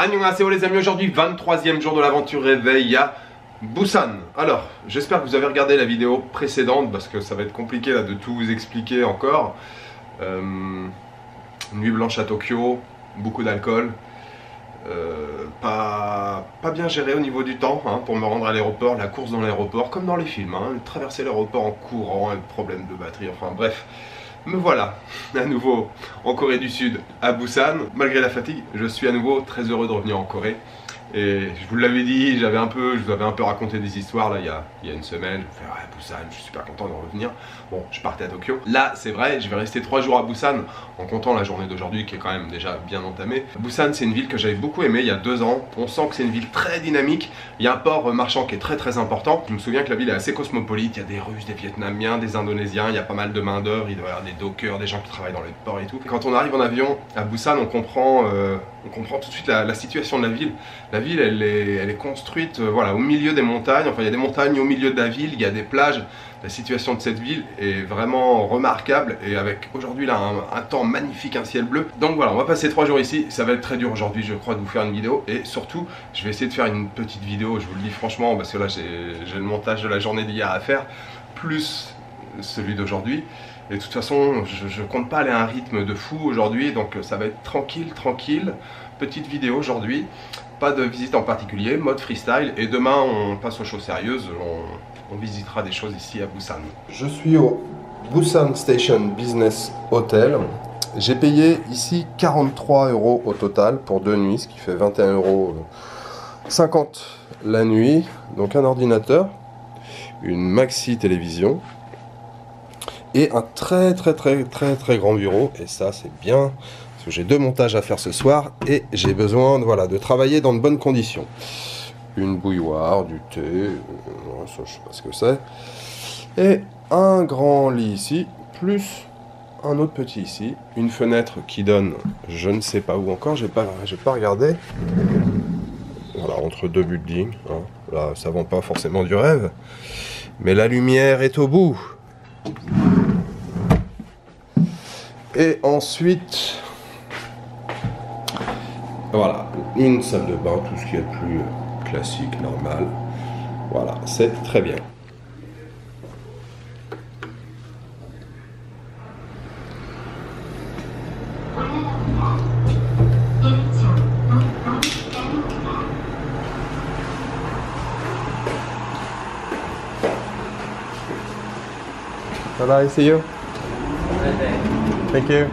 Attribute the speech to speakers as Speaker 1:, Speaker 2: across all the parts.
Speaker 1: Annyeonghaseyo les amis, aujourd'hui 23e jour de l'aventure réveil à Busan. Alors, j'espère que vous avez regardé la vidéo précédente parce que ça va être compliqué là de tout vous expliquer encore. Nuit blanche à Tokyo, beaucoup d'alcool, pas bien géré au niveau du temps hein, pour me rendre à l'aéroport, la course dans l'aéroport comme dans les films, hein, traverser l'aéroport en courant, un problème de batterie, enfin bref. Me voilà à nouveau en Corée du Sud, à Busan. Malgré la fatigue, je suis à nouveau très heureux de revenir en Corée. Et je vous l'avais dit, je vous avais un peu raconté des histoires là il y a une semaine. Je me fais ouais, Busan, je suis super content de revenir. Bon, je partais à Tokyo. Là, c'est vrai, je vais rester 3 jours à Busan en comptant la journée d'aujourd'hui qui est quand même déjà bien entamée. Busan, c'est une ville que j'avais beaucoup aimée il y a 2 ans. On sent que c'est une ville très dynamique. Il y a un port marchand qui est très important. Je me souviens que la ville est assez cosmopolite. Il y a des Russes, des Vietnamiens, des Indonésiens. Il y a pas mal de main d'œuvre. Il doit y avoir des dockers, des gens qui travaillent dans les ports et tout. Et quand on arrive en avion à Busan, on comprend tout de suite la situation de la ville. La ville, elle est construite voilà, au milieu des montagnes. Enfin, il y a des montagnes au milieu de la ville, il y a des plages. La situation de cette ville est vraiment remarquable et avec aujourd'hui là un temps magnifique, un ciel bleu. Donc voilà, on va passer 3 jours ici. Ça va être très dur aujourd'hui, je crois, de vous faire une vidéo. Et surtout, je vais essayer de faire une petite vidéo, je vous le dis franchement, parce que là j'ai le montage de la journée d'hier à faire, plus celui d'aujourd'hui. Et de toute façon, je compte pas aller à un rythme de fou aujourd'hui, donc ça va être tranquille. Petite vidéo aujourd'hui, pas de visite en particulier, mode freestyle. Et demain, on passe aux choses sérieuses, on visitera des choses ici à Busan. Je suis au Busan Station Business Hotel. J'ai payé ici 43 € au total pour 2 nuits, ce qui fait 21,50 € la nuit. Donc un ordinateur, une maxi télévision et un très grand bureau. Et ça c'est bien parce que j'ai 2 montages à faire ce soir et j'ai besoin voilà, de travailler dans de bonnes conditions. Une bouilloire, du thé, ça je sais pas ce que c'est, et un grand lit ici, plus un autre petit ici, une fenêtre qui donne je ne sais pas où encore, j'ai pas regardé, voilà, entre 2 buildings, hein. Là ça vend pas forcément du rêve, mais la lumière est au bout. Et ensuite, voilà, une salle de bain, tout ce qui est le plus classique, normal. Voilà, c'est très bien. Bye bye, see you. Thank you.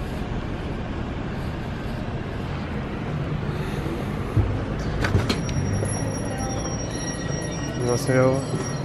Speaker 1: 안녕하세요.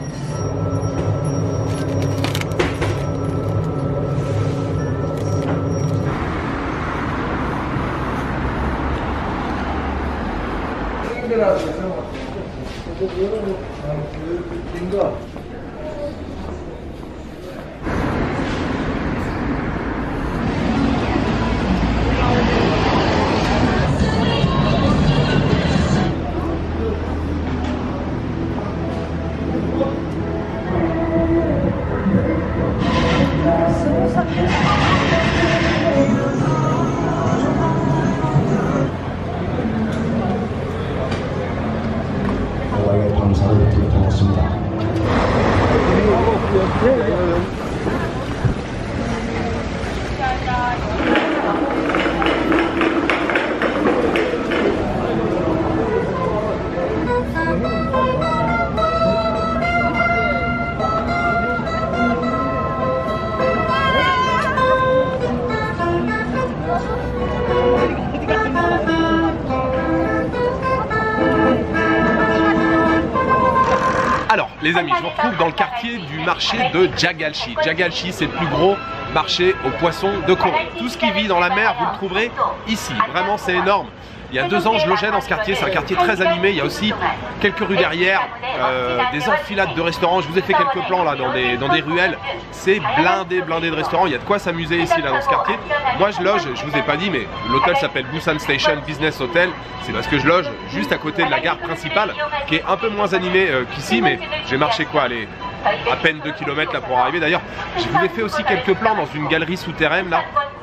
Speaker 1: Alors les amis, je vous retrouve dans le quartier du marché de Jagalchi. Jagalchi, c'est le plus gros marché aux poissons de Corée. Tout ce qui vit dans la mer, vous le trouverez ici. Vraiment, c'est énorme. Il y a 2 ans, je logeais dans ce quartier. C'est un quartier très animé. Il y a aussi quelques rues derrière, des enfilades de restaurants. Je vous ai fait quelques plans là dans des ruelles. C'est blindé de restaurants. Il y a de quoi s'amuser ici là dans ce quartier. Moi, je loge, je vous ai pas dit, mais l'hôtel s'appelle Busan Station Business Hotel. C'est parce que je loge juste à côté de la gare principale, qui est un peu moins animée qu'ici, mais j'ai marché quoi, allez, à peine 2 km là pour arriver. D'ailleurs, je vous ai fait aussi quelques plans dans une galerie souterraine là.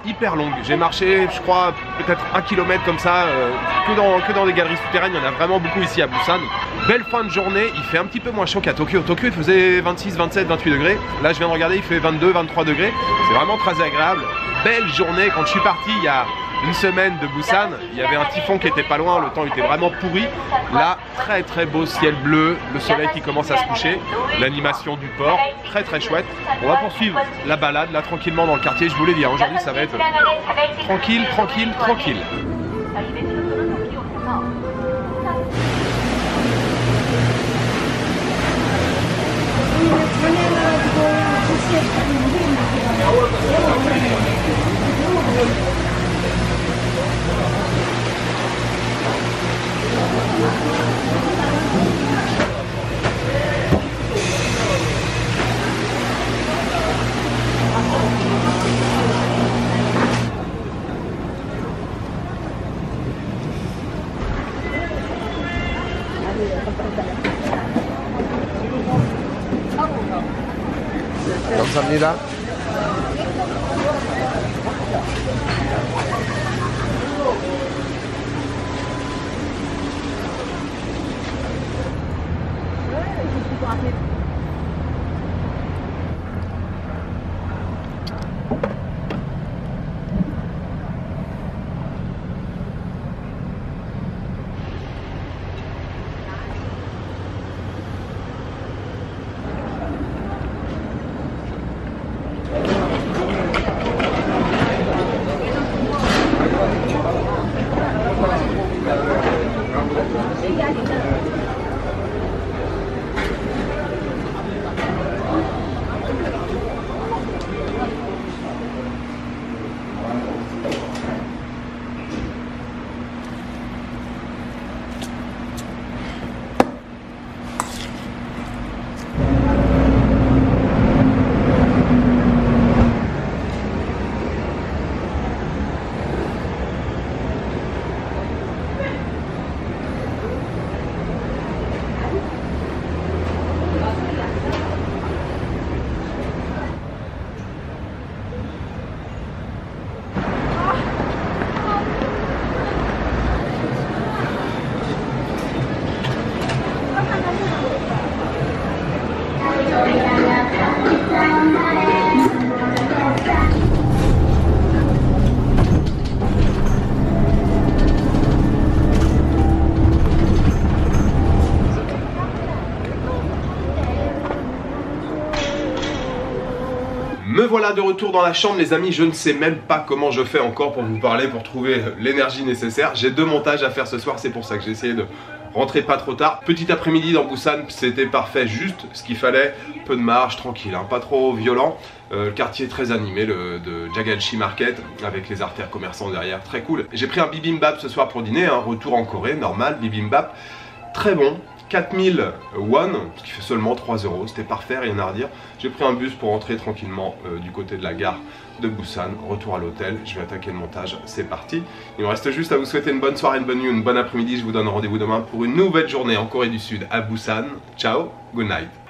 Speaker 1: hyper longue. J'ai marché, je crois, peut-être 1 kilomètre comme ça, que dans des galeries souterraines. Il y en a vraiment beaucoup ici à Busan. Belle fin de journée, il fait un petit peu moins chaud qu'à Tokyo. Tokyo, il faisait 26, 27, 28 degrés. Là, je viens de regarder, il fait 22, 23 degrés. C'est vraiment très agréable. Belle journée. Quand je suis parti il y a une semaine de Busan, il y avait un typhon qui était pas loin, le temps était vraiment pourri. Là, très très beau ciel bleu, le soleil qui commence à se coucher, l'animation du port, très très chouette. On va poursuivre la balade là tranquillement dans le quartier, je vous l'ai dit, aujourd'hui ça va être tranquille, tranquille, tranquille. 감사합니다. Me voilà de retour dans la chambre les amis, je ne sais même pas comment je fais encore pour vous parler, pour trouver l'énergie nécessaire. J'ai 2 montages à faire ce soir, c'est pour ça que j'ai essayé de rentrer pas trop tard. Petit après-midi dans Busan, c'était parfait, juste ce qu'il fallait, peu de marche, tranquille, hein, pas trop violent. Le quartier très animé de Jagalchi Market, avec les artères commerçants derrière, très cool. J'ai pris un bibimbap ce soir pour dîner, hein, retour en Corée, normal, bibimbap, très bon. 4000 won, ce qui fait seulement 3 €, c'était parfait, rien à redire. J'ai pris un bus pour rentrer tranquillement du côté de la gare de Busan, retour à l'hôtel, je vais attaquer le montage, c'est parti. Il me reste juste à vous souhaiter une bonne soirée, une bonne nuit, une bonne après-midi, je vous donne rendez-vous demain pour une nouvelle journée en Corée du Sud, à Busan. Ciao, good night.